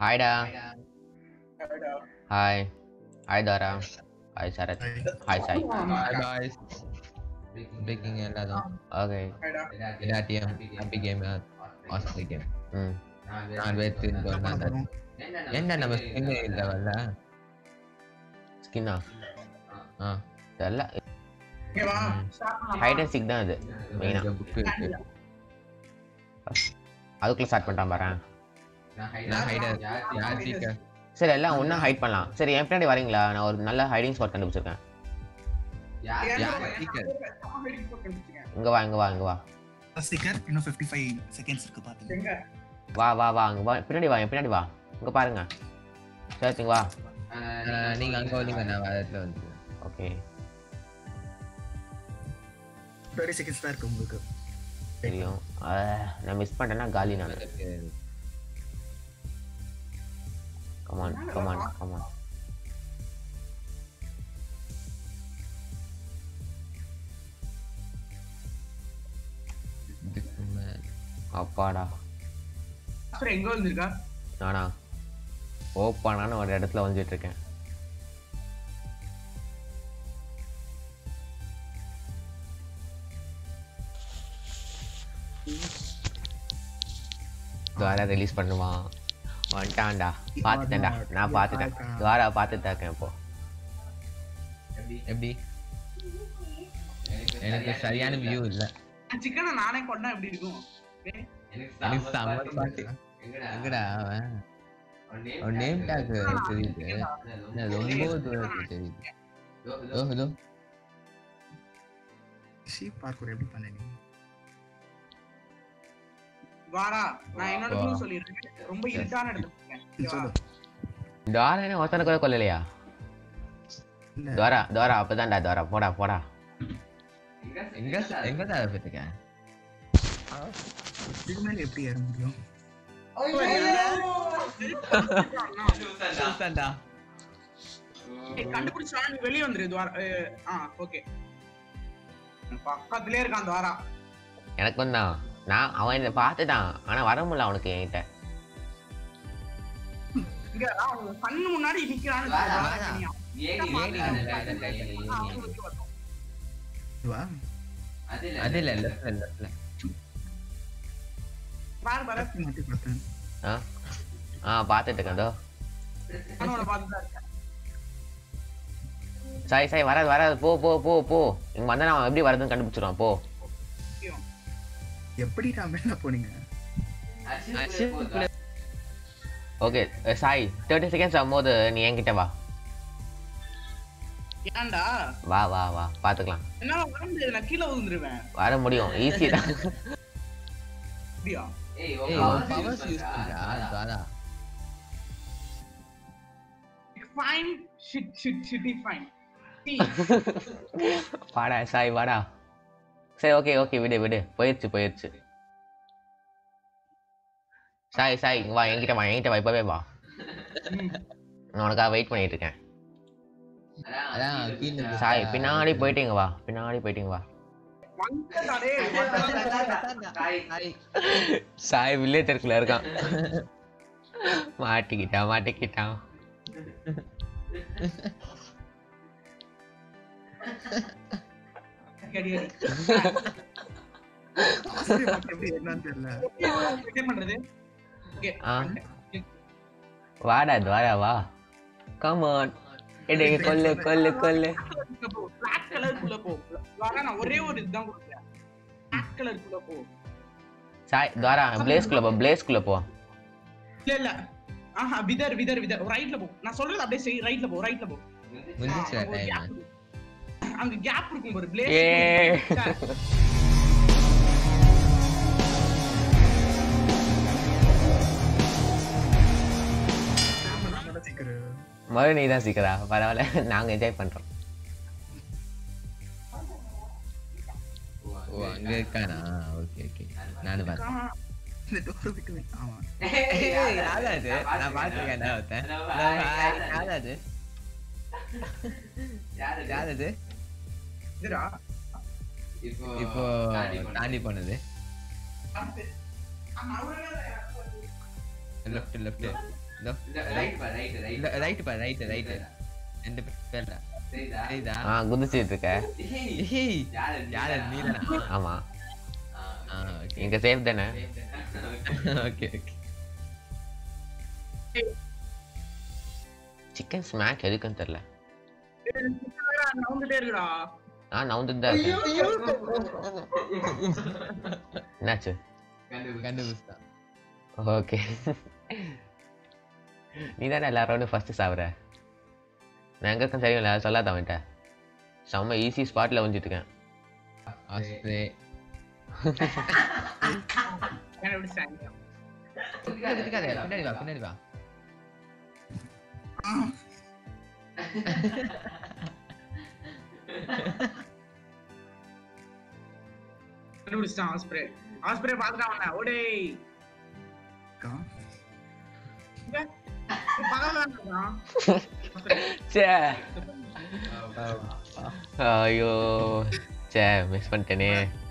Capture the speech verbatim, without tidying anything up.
Hi da. Hi. Hi Dara. Hi Sarath. Hi Sai. Hi guys. Breaking எல்லாரும். Okay. எல்லாத்தையும் happy game awesome game. ம். நான் wait பண்ணாத. என்ன நம்ம ஸ்கின் இல்ல வல்ல. ஸ்கின்னா? ஆ. தெரியல. ஹைட் அண்ட் சீக் தான் அது மெயினா. புக் இருக்கு. அதுக்குள்ள ஸ்டார்ட் பண்ணிட்டான் பாரு. நான் ஹைட் யார் சீக்க. சரி எல்லாம் ஒண்ணா ஹைட் பண்ணலாம். சரி என் பின்னாடி வரீங்களா? நான் ஒரு நல்ல ஹைடிங் ஸ்பாட் கண்டுபிடிச்சிருக்கேன். யார் சீக்க. இங்க வா இங்க வா இங்க வா. ஸ்டிக்கர் இன்னும் fifty-five செகண்ட்ஸ் இருக்கு பாருங்க. வா வா வா இங்க வா பின்னாடி வா என் பின்னாடி வா. இங்க பாருங்க. சரி இங்க வா. நீங்க அங்க வரீங்க நான் வரதுல வந்து. ஓகே. thirty செகண்ட்ஸ் தான் இருக்கு உங்களுக்கு. தெரியும். நான் மிஸ் பண்ணிட்டேன்னா காலி நான். Come on, come on, come on. அப்பாடா. அப்புறம் எங்க வந்திருக்கா? நானா ஓப்பனான ஒரு இடத்துல வந்துட்டு இருக்கேன். துவாரா ரிலீஸ் பண்ணுவான். வந்துட்டான்டா. பார்த்துட்டேன்டா. நான் பார்த்துட்டேன். துவாரா பார்த்துட்டு இருக்கேன் இப்போ. எப்படி? எனக்கு சரியான வியூ இல்ல. சிக்கனை நானே கொண்டா எப்படி இருக்கும்? எனக்கு செம்ம பாட்டு. எங்கடா அவன்? அவன் நேம் டாக் தெரியுது. என்ன ரொம்ப தூரத்துல தெரியுது. ஓ ஹலோ. ஷீப் பார்க்கற எப்படி பண்ணீங்க? வாடா நான் என்னோட க்ளூ சொல்லிருக்கேன். ரொம்ப இருட்டான இடத்துல இருக்கேன். துவாரா என்ன ஒருத்தனை கூட கொல்லலையா? துவாரா துவாரா அப்பதான்டா துவாரா போடா போடா. எங்க எங்க தான் போயிட்டீங்க? இதுக்கு மேல எப்படி ஏற முடியும்? சூசன்டா. ஏய் கண்டுபிடிச்சா நீ வெளிய வந்துரு துவாரா. ஆ ஓகே. பக்கத்துலயே இருக்கான் துவாரா. எனக்கு வந்தான். நான் அவன் இதை பார்த்துட்டான். ஆனா வர முடியல அவனுக்கு என்கிட்ட. இங்க அவன் கண்ணு முன்னாடி நிக்கிறான்னு வா. அது இல்ல லெஃப்ட்ல லெஃப்ட்ல. பாரு பாரு மாத்தி பார்த்தேன். ஆ ஆ பார்த்துட்டு இருக்கேன் தோ. அவனோட பாத்துட்டா இருக்க. சாய் சாய் வராது வராது போ போ போ போ. இங்க வந்தா அவன் எப்படி வரதுன்னு கண்டுபிடிச்சிருவான் போ. எப்படி நான் மேல போனீங்க? ஓகே சாய் thirty செகண்ட்ஸ் ஆகும்போது நீ என்கிட்ட வா. ஏன்டா? வா வா வா பாத்துக்கலாம். என்னால வர முடியாது. நான் கீழே விழுந்துருவேன். வர முடியும் ஈஸி தான். அப்படியா? ஏய் பவர்ஸ் யூஸ் பண்றா தாதா. Fine shit shit shitty fine. வாடா சாய் வாடா. சரி ஓகே ஓகே விடு விடு போயிடுச்சு போயிடுச்சு. சாய் சாய் வா என்கிட்ட வா என்கிட்ட வா இப்பவே வா. நான் உனக்காக வெயிட் பண்ணிட்டு இருக்கேன். அதான் கீழ சாய் பின்னாடி போயிட்டீங்க வா பின்னாடி போயிட்டீங்க வா. சாய் வில்லேஜர்க்குள்ள இருக்கான். மாட்டிக்கிட்டான் மாட்டிக்கிட்டான். எப்படி என்னன்னு தெரியல. என்ன பண்றது? வாடா துவாரா வா. Come on. எடே கொல்லு கொல்லு கொல்லு. Black color குள்ள போ. வாடா நான் ஒரே ஒரு இதுதான் கொடுக்கிறேன். Black color குள்ள போ. சாய் துவாரா பிளேஸ் குள்ள போ பிளேஸ் குள்ள போ. இல்ல இல்ல. ஆஹா விதர் விதர் விதர் ரைட்ல போ. நான் சொல்றது அப்படியே செய் ரைட்ல போ ரைட்ல போ. முடிஞ்சா டைம். அங்க கேப் இருக்கும் பாரு பிளேஸ். ஏ மறு நீ தான் சீக்கிரா பரவாயில்ல நாங்க என்ஜாய் பண்றோம். ஓ அங்க இருக்கானா? ஓகே ஓகே நான் பார்த்தேன். இந்த டோர் விட்டு ஆமா. ஏய் யாராது? நான் பாத்துக்கேன் நான் ஒருத்தன். ஹாய் யாராது? யாரு யாராது? இதுடா. இப்போ இப்போ தாண்டி போனது. லெஃப்ட் லெஃப்ட் இதோ ரைட் பா ரைட் ரைட் ரைட் பா ரைட் ரைட் ரெண்டு பேர்டா சரிதா ஆ குதிச்சிட்டு இருக்க. ஏய் யார் நீ தானா? ஆமா. ஆ ஓகே இங்க சேஃப் தானே? Okay okay. சிக்கன் ஸ்மாக் எதுக்குன்னு தெரியல. நவுந்துட்டே இருக்குடா. நான் நவுந்துட்டு தான் இருக்கேன். என்னாச்சு? கண்டுபிடிச்சா. ஓகே. நீ தானே எல்லாரோட ஃபர்ஸ்ட் சாவுற. நான் எங்க இருக்கேன் தெரியும்ல, சொல்லாத அவன்கிட்ட. செம்ம ஈஸி ஸ்பாட்ல வந்துட்டு இருக்கேன். ஆஸ்ப்ரே கண்டுபிடிச்சாங்க. பின்னாடி வா பின்னாடி வா பின்னாடி வா. கண்டுபிடிச்சான் ஆஸ்ப்ரே. ஆஸ்ப்ரே பாத்துட்டான் அவன. ஓடேய். அக்கா. இங்க பக்கத்துல இருக்கான். சே ஐயோ சே மிஸ் பண்ணிட்டேனே.